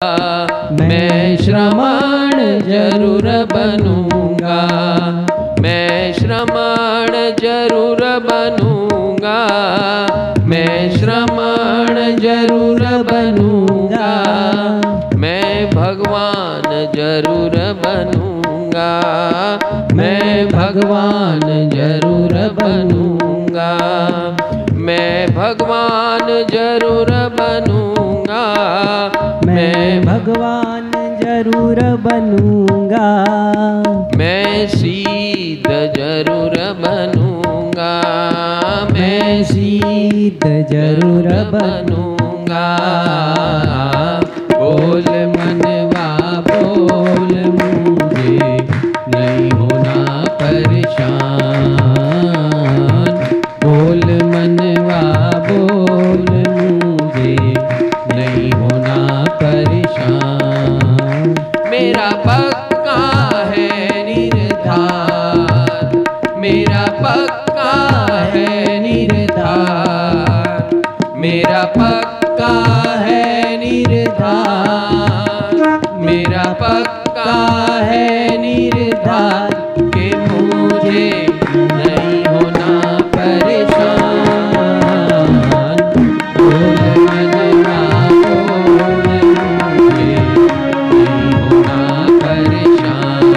मैं श्रमण जरूर बनूंगा, मैं श्रमण जरूर बनूंगा, मैं श्रमण जरूर बनूंगा, मैं भगवान जरूर बनूंगा, मैं भगवान जरूर बनूंगा, मैं भगवान जरूर बनूंगा, मैं भगवान जरूर बनूंगा, मैं सिद्ध जरूर बनूंगा, मैं सिद्ध जरूर बनूंगा। बोल मनवा बोल, मुझे नहीं होना परेशान। बोल मनवा बोल, मुझे नहीं होना परेशान। मेरा पक्का है निर्धार, मेरा पक्का है निर्धार, मेरा पक्का है निर्धार, मेरा पक्का है निर्धार कि मुझे नहीं होना परेशान। बोल मनवा बोल, मुझे नहीं होना परेशान।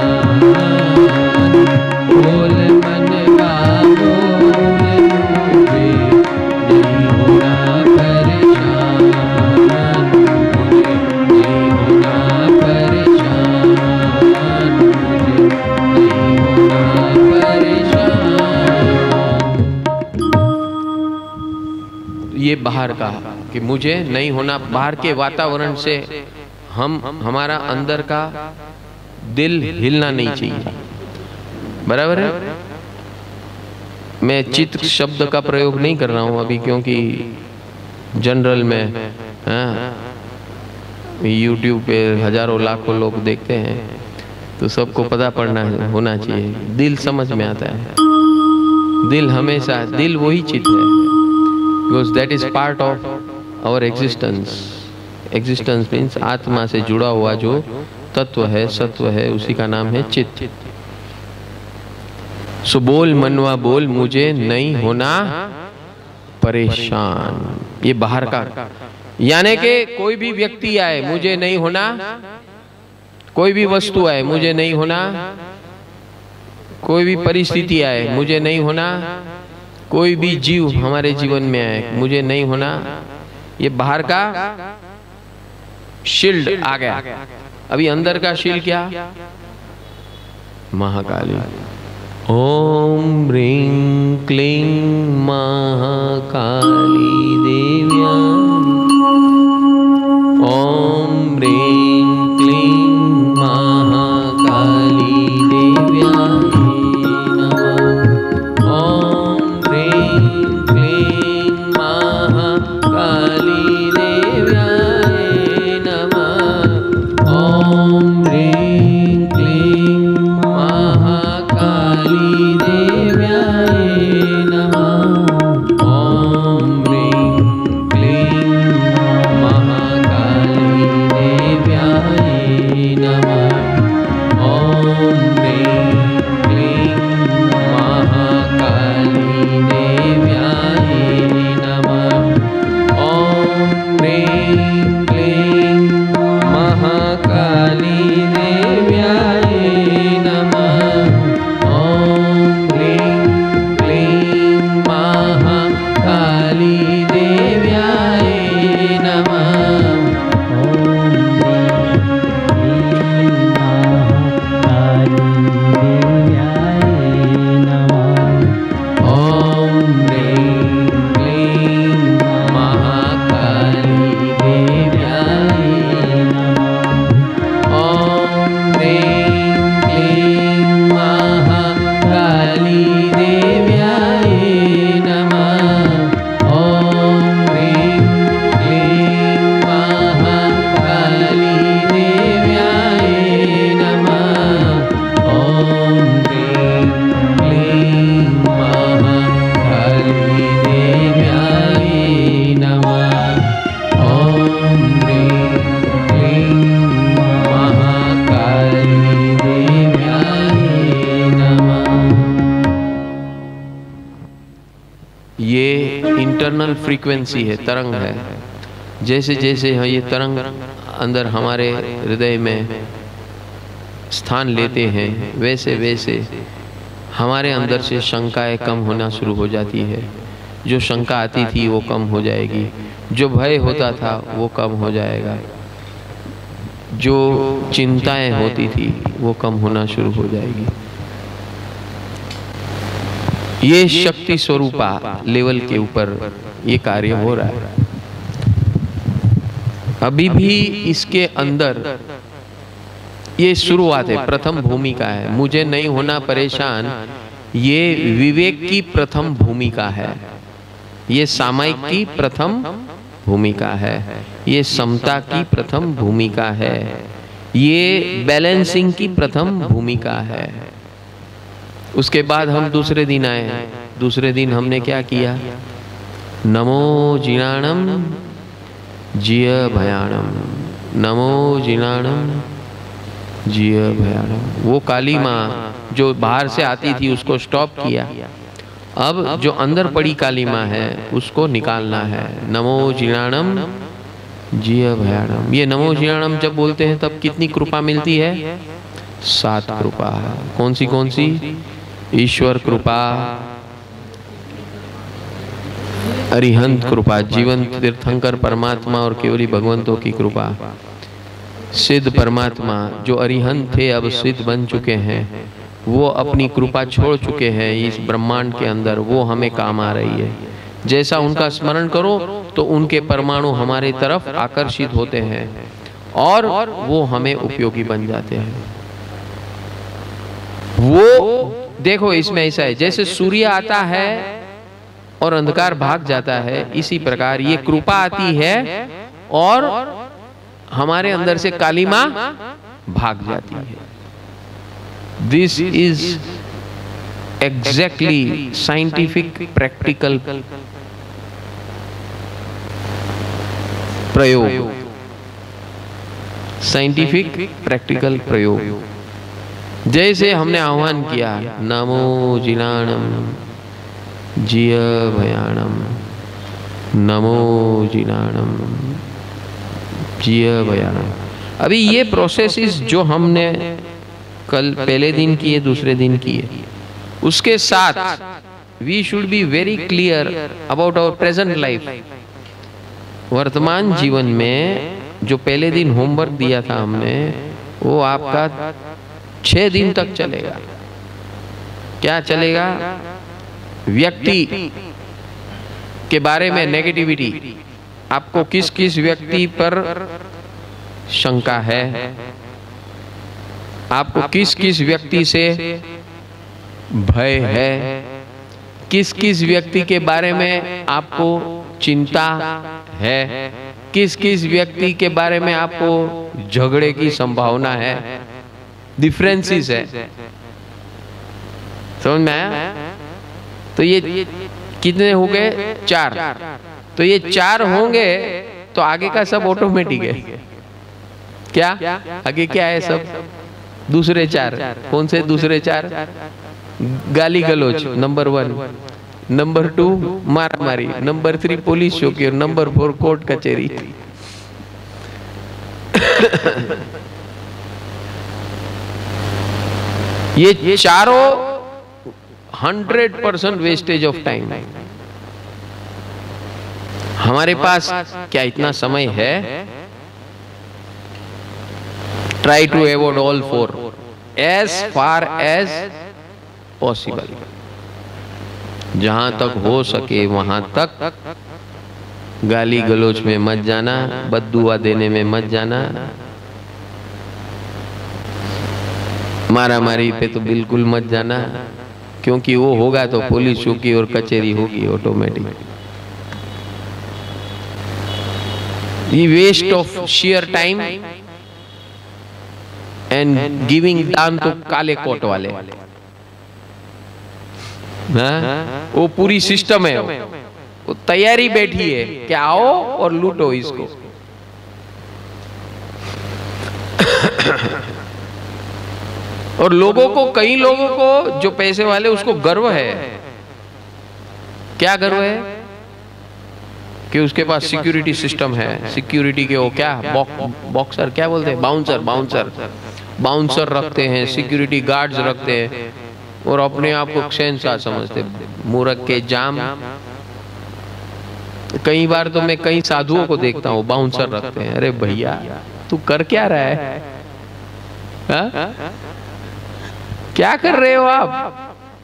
बोल मनवा बोल, मुझे नहीं होना परेशान, मुझे नहीं होना परेशान, मुझे नहीं होना परेशान। ये बाहर का कि मुझे नहीं होना, बाहर के वातावरण से हमारा अंदर का दिल हिलना नहीं चाहिए। बराबर है। मैं चित्त शब्द का प्रयोग नहीं कर रहा हूं अभी, क्योंकि जनरल में यूट्यूब पे हजारों लाखों लोग देखते हैं, तो सबको पता पड़ना होना चाहिए। दिल समझ में आता है, दिल हमेशा, दिल वही चित्त है, because that is part of our existence. Existence means आत्मा से जुड़ा हुआ जो तत्व है, सत्व है, उसी का नाम है चित्त। सो बोल मनवा बोल, मुझे नहीं होना परेशान। ये बाहर का, यानी कि कोई भी व्यक्ति आए मुझे नहीं होना, कोई भी वस्तु आए मुझे नहीं होना, कोई भी परिस्थिति आए मुझे नहीं होना, कोई भी जीव हमारे जीवन में आए मुझे नहीं होना। ये बाहर का शील्ड आ गया। अभी अंदर का शील्ड क्या? महाकाली। ओम ह्रीं क्लीं महाकाली देव्याय। ओम ह्रीं क्लीं महाकाली देव्याय नमः। ओम ह्रीं क्लीं महाकाली देव्याय नमः। ओम ह्रीं क्लीं महाकाली देव्याय नमः। ओम ह्रीं क्लीं इंटरनल फ्रीक्वेंसी है, तरंग है। जैसे जैसे ये तरंग अंदर हमारे हृदय में स्थान लेते हैं, वैसे वैसे हमारे अंदर से शंकाएं कम होना शुरू हो जाती है। जो शंका आती थी वो कम हो जाएगी, जो भय होता था वो कम हो जाएगा, जो चिंताएं होती थी वो कम होना शुरू हो जाएगी। ये शक्ति स्वरूपा लेवल के ऊपर ये कार्य हो रहा है। अभी भी इसके अंदर ये शुरुआत है, प्रथम भूमिका है। मुझे नहीं होना परेशान, ये विवेक की प्रथम भूमिका है, ये सामायिक की प्रथम भूमिका है, ये समता की प्रथम भूमिका है, ये बैलेंसिंग की प्रथम भूमिका है। उसके बाद हम दूसरे दिन आए। दूसरे दिन हमने क्या किया? नमो जिनाणम जिय भयाणम, नमो जिनाणम जिय भयाणम। वो काली माँ जो बाहर से आती थी उसको स्टॉप किया। अब जो अंदर पड़ी काली माँ है उसको निकालना है। नमो जिनाणम जिय भयाणम। ये नमो जिनाणम जब बोलते हैं तब कितनी कृपा मिलती है? 7 कृपा। कौन सी? ईश्वर कृपा, अरिहंत कृपा, जीवंत तीर्थंकर परमात्मा और केवली भगवंतों की कृपा, सिद्ध परमात्मा जो अरिहंत थे अब सिद्ध बन चुके हैं, वो अपनी कृपा छोड़ चुके हैं इस ब्रह्मांड के अंदर, वो हमें काम आ रही है। जैसा उनका स्मरण करो तो उनके परमाणु हमारे तरफ आकर्षित होते हैं और वो हमें उपयोगी बन जाते हैं। वो देखो इसमें ऐसा है, जैसे सूर्य आता है और अंधकार भाग जाता है, इसी प्रकार ये कृपा आती है और हमारे अंदर से काली मां भाग जाती है। This is exactly scientific practical प्रयोग, साइंटिफिक प्रैक्टिकल प्रयोग। जैसे हमने आह्वान किया नमो जिनाणम जिय भयाणम, नमो जिनाणम जिय भयाणम। अभी ये प्रोसेसेस जो हमने कल पहले दिन किए, दूसरे दिन किए, उसके साथ we should be very clear about our present life. वर्तमान जीवन में जो पहले दिन होमवर्क दिया था हमने, वो आपका 6 दिन तक चलेगा। क्या चलेगा? व्यक्ति के बारे में नेगेटिविटी, आपको किस किस व्यक्ति पर शंका है, आपको किस किस व्यक्ति से भय है, किस किस व्यक्ति के बारे में आपको चिंता है, किस किस व्यक्ति के बारे में आपको झगड़े की संभावना है, डिफरेंसेस है। समझ में आया? तो ये कितने हो गए? 4। तो ये 4 होंगे तो आगे का सब ऑटोमेटिक है। क्या आगे क्या है? सब दूसरे 4। कौन से दूसरे 4? गाली गलौज नंबर 1, नंबर 2 मारामारी, नंबर 3 पुलिस चौकी और नंबर 4 कोर्ट कचहरी। ये चारों 100% वेस्टेज ऑफ टाइम। हमारे पास क्या इतना समय है? Try to avoid all 4 as far as possible. जहां तक हो सके वहां तक गाली गलौज में मत जाना, बद्दुआ देने में मत जाना, मारामारी पे तो बिल्कुल मत जाना, क्योंकि वो होगा तो पुलिस चौकी और कचहरी होगी ऑटोमेटिक। ये waste of share time and giving दान तो काले कोट वाले। वो पूरी सिस्टम है, वो तैयारी बैठी है कि आओ और लूटो इसको। और लोगों को, कई लोगों को जो पैसे वाले, उसको गर्व है। क्या गर्व है? कि उसके पास सिक्योरिटी सिस्टम है, सिक्योरिटी के वो क्या बॉक्सर क्या बोलते हैं, बाउंसर रखते हैं, सिक्योरिटी गार्ड्स रखते हैं और अपने आप को शहंशाह समझते। मूर्ख के जाम। कई बार तो मैं कई साधुओं को देखता हूँ बाउंसर रखते हैं। अरे भैया तू कर क्या रहा है? हा? क्या कर रहे हो आप?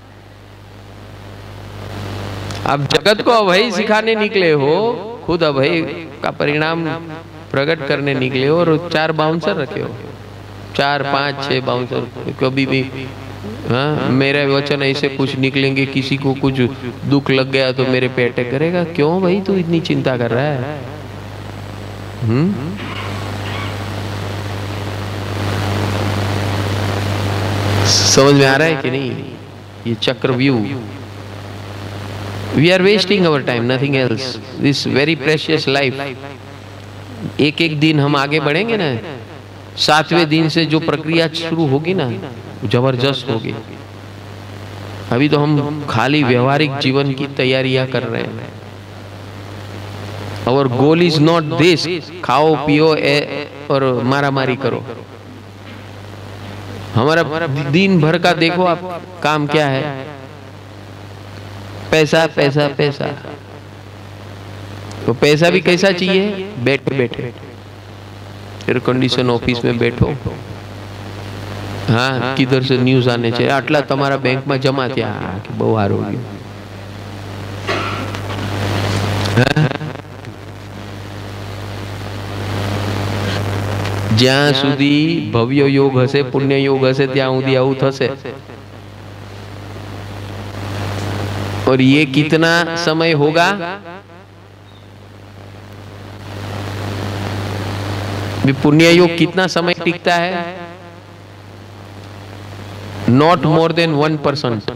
आप जगत को अभय सिखाने निकले हो, खुद अभय का परिणाम प्रकट करने निकले हो और 4 बाउंसर रखे हो, 4, 5, 6 बाउंसर। कभी भी हाँ मेरे वचन ऐसे कुछ निकलेंगे, किसी को कुछ दुख लग गया तो मेरे पे अटैक करेगा। क्यों भाई तू इतनी चिंता कर रहा है? समझ में आ रहा है कि नहीं? ये चक्रव्यूह। We are wasting our time, nothing else. This very precious life. एक एक दिन हम आगे बढ़ेंगे ना, 7वें दिन से जो प्रक्रिया शुरू होगी ना, जबरदस्त होगी। अभी तो हम खाली व्यवहारिक जीवन की तैयारियां कर रहे हैं। Our goal is not this, खाओ पियो और मारा मारी करो। हमारा दिन भर का देखो आप काम क्या है? पैसा पैसा पैसा। तो पैसा भी कैसा चाहिए? बैठे बैठे एयर कंडीशन ऑफिस में बैठो। हाँ किधर से न्यूज आने चाहिए, आटला तमारा बैंक में जमा थया कि बहु हारू गयो। ज्यां सुधी भव्य योग हसे, पुण्य योग हसे, त्यां सुधी आવું थशे। और ये कितना समय होगा? पुण्य योग कितना समय टिकता है? Not more than 1%।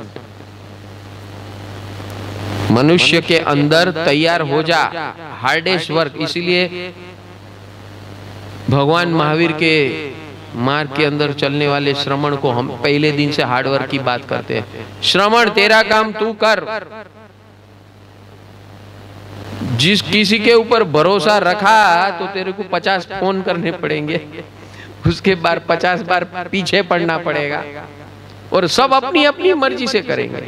मनुष्य के अंदर तैयार हो जा हार्डेस्ट वर्क। इसीलिए भगवान महावीर के मार्ग के अंदर चलने वाले श्रमण को हम पहले दिन से हार्डवर्क की बात करते हैं। श्रमण तेरा काम तू कर। जिस किसी के ऊपर भरोसा रखा तो तेरे को 50 फोन करने पड़ेंगे, उसके बाद 50 बार पीछे पड़ना पड़ेगा और सब अपनी अपनी मर्जी से करेंगे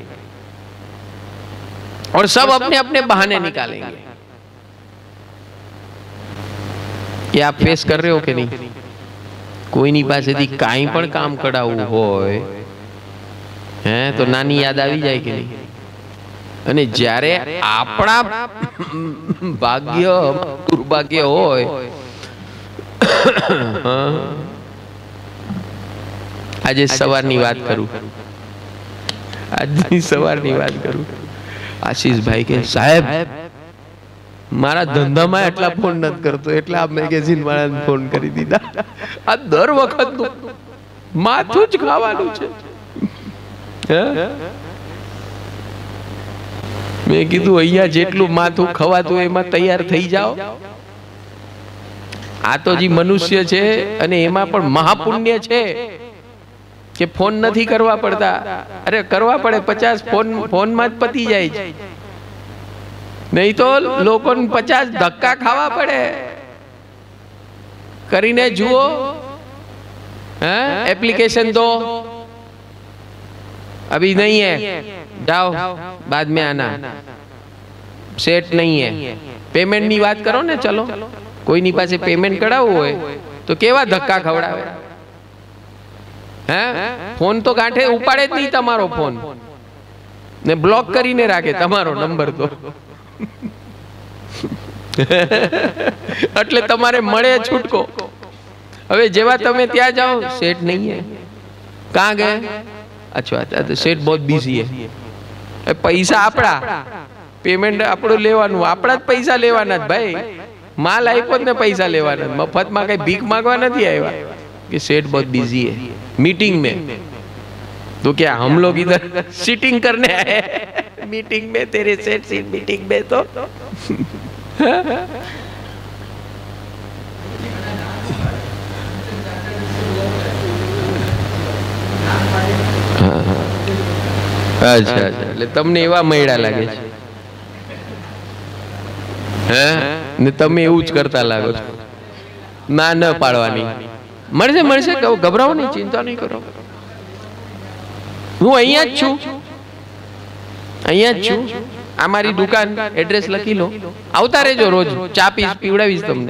और सब अपने अपने बहाने निकालेंगे। ये आप फेस कर रहे हो कि नहीं? कोईनी पासेथी काई पण काम कढावવું હોય હે તો નાની યાદ આવી જાય કે નહીં? અને જ્યારે આપણા ભાગ્ય દુર્ભાગ્ય હોય, આજે સવારની વાત કરું, આજની સવારની વાત કરું। આશીષભાઈ કે સાહેબ મારા ધંધામાં એટલા ફોન નથી કરતો એટલે આ મેગેઝિન વાળાને ફોન કરી દીધા। આ દર વખતનું માથું જ ખાવાનું છે। મેં કીધું અહીંયા જેટલું માથું ખવાતું એમાં તૈયાર થઈ જાઓ। આ તો જે મનુષ્ય છે અને એમાં પણ મહાપુણ્ય છે કે ફોન નથી કરવા પડતા। અરે કરવા પડે, 50 ફોનમાં જ પતી જાય છે। नहीं तो लोगों 50 धक्का खावा पड़े। करीने जुओ, एप्लीकेशन दो, अभी नहीं है, जाओ बाद में आना, सेट नहीं है। पेमेंट नी बात करो ने, चलो कोई नी पासे पेमेंट करावो होय तो केवा धक्का खवड़ावे। फोन तो गांठे उपाड़े ज नहीं तमारो फोन ने ब्लॉक करीने राखे तमारो नंबर तो એટલે તમારે મળે છૂટકો। હવે જેવા તમે ત્યાં જાઓ સેટ नहीं है, कहाँ गए? अच्छा तो सेट बहुत बिजी है। पैसा આપડા, पेमेंट આપણું લેવાનું, આપડા જ પૈસા લેવાના ભાઈ। माल आप्यो ने पैसा लेवाना, मफत में कई भीख मांगवा नहीं आया कि सेठ बहुत बिजी है मीटिंग में। तो क्या हम लोग इधर सीटिंग करने आए मीटिंग में? तेरे सेठ सीट मीटिंग में तो अच्छा अच्छा, એટલે તમને એવા મૈડા લાગે છે। હે ને તમે એવું જ કરતા લાગો છો. ના ન પાડવાની. મળશે મળશે, ગભરાવો નહીં, ચિંતા નહીં કરો. હું અહીંયા જ છું, અહીંયા જ છું. આ મારી દુકાન, એડ્રેસ લખી લો, આવતા રહેજો રોજ. ચા પીવડાવીશ તમને.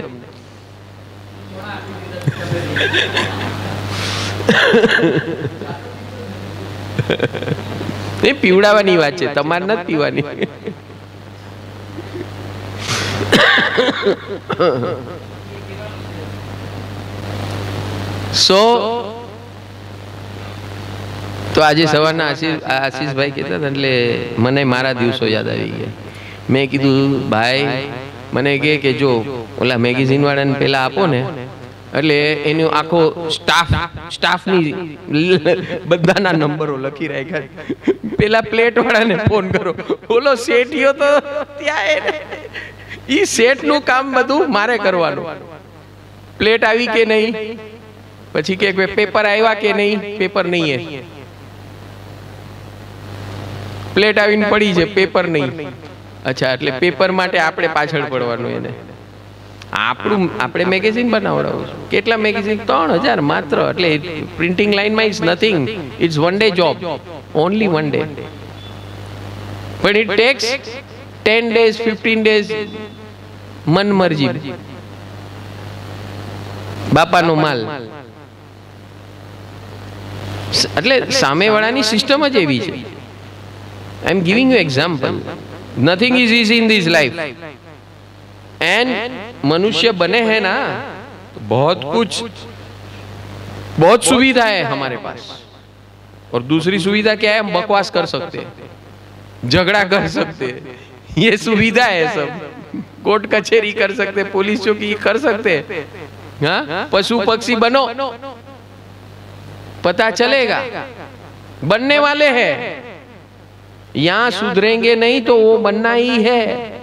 એ પીવડાવવાની વાત છે, તમારે નથી પીવાની. તો આજે સવારના આશીષભાઈ કહેતા હતા એટલે મને મારા દિવસો યાદ આવી ગયા. મેં કીધું ભાઈ મને કે જો ઓલા મેગેઝિન વાળાને પેલા આપો ને, એટલે એનો આખો સ્ટાફની બધાના નંબરો લખી રાખ્યા. પેલા પ્લેટ વાળાને ફોન કરો, ઓલો શેઠિયો તો ત્યાં ઈ શેઠ નું કામ બધું મારે કરવાનું. પ્લેટ આવી કે નહીં, પછી કે પેપર આવ્યા કે નહીં, પેપર નહીં હે. પ્લેટ આવીને પડી છે, પેપર નહીં. અચ્છા, એટલે પેપર માટે આપણે પાછળ પડવાનું. એને આપણે મેગેઝિન બનાવડાવું છું. કેટલા મેગેઝિન? 3000 માત્ર. એટલે પ્રિન્ટિંગ લાઈનમાં is nothing, it's one day job, only one day. પણ ઇટ ટેક્સ 10 days 15 days, મન મરજી, બાપાનો માલ. એટલે સામેવાળાની સિસ્ટમ જ એવી છે. I am giving you example. Nothing is easy in this life. And मनुष्य बने हैं ना, तो बहुत सुविधा है हमारे पास. और दूसरी सुविधा क्या है? हम बकवास कर सकते हैं, झगड़ा कर सकते हैं. ये सुविधा है सब. कोर्ट कचहरी कर सकते, पुलिस चौकी कर सकते. हाँ, पशु पक्षी बनो, पता चलेगा. बनने वाले हैं, यहां सुधरेंगे नहीं तो वो बनना ही है.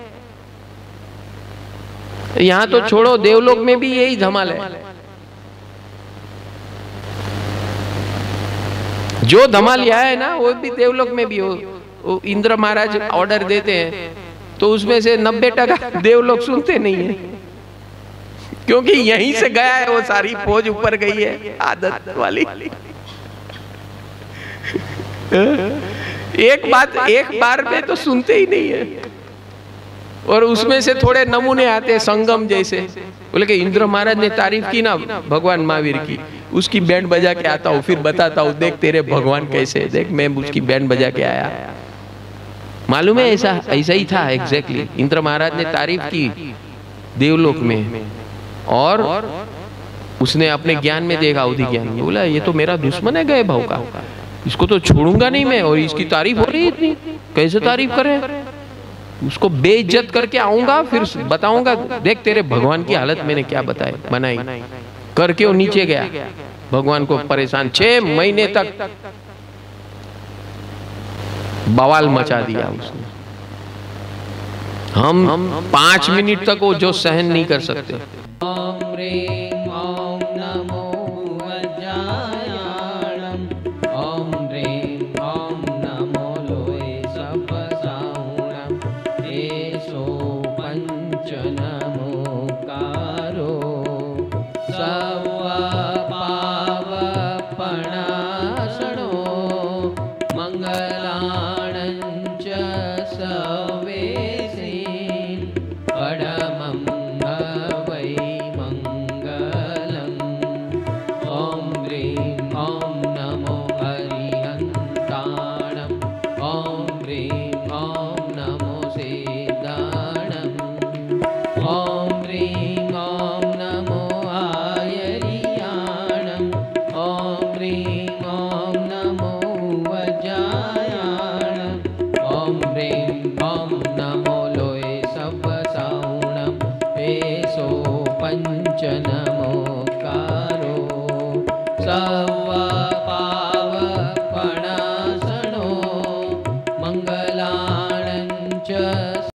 यहां तो छोड़ो, देवलोक में भी यही धमाल है. जो धमाल यहाँ है ना, वो भी देवलोक में भी हो. इंद्र महाराज ऑर्डर देते हैं तो उसमें से 90% देवलोक सुनते नहीं है, क्योंकि यहीं से गया है. वो सारी फौज ऊपर गई है, आदत वाली. एक बार में तो सुनते ही नहीं है. और उसमें से थोड़े नमूने आते हैं, संगम जैसे. बोले कि इंद्र महाराज ने तारीफ की ना भगवान महावीर की, उसकी बैंड बजा के आता हूँ, फिर बताता हूँ, देख तेरे भगवान कैसे, देख मैं उसकी बैंड बजा के आया. मालूम है, ऐसा ही था एग्जैक्टली. इंद्र महाराज ने तारीफ की देवलोक में, और उसने अपने ज्ञान में देखा, अवधि ज्ञान में. बोला ये तो मेरा दुश्मन है गए भाव का, इसको तो छोड़ूंगा नहीं मैं. और इसकी तारीफ हो रही इतनी, कैसे तारीफ करे? उसको बेइज्जत करके आऊंगा, फिर बताऊंगा, देख तेरे भगवान की हालत मैंने क्या बनाई. करके वो नीचे गया, भगवान को परेशान 6 महीने तक बवाल मचा दिया उसने. हम 5 मिनट तक वो जो सहन नहीं कर सकते. ओम ह्रीं ओम नमो वज्रायाणं. ओम ह्रीं ओम नमो लोये सपसाहुणं. एषो पंच नमोकारो सर्वपावपणाशनो मंगलाणं च सवेसिं. परमं वै मंगलम्. ओम ह्रीं ओम नमो हरिहन्ताणम्. ओम ह्रीं ओम नमो सिद्धाणम्. ओम ह्रीं ओम नमो आयर्याणम्. ओम ह्रीं ओम नमो वज्रायाणम्. ओम ह्रीं ओम नमो लोये सपसाहुणम्. एषो पंच नमोकारो सर्व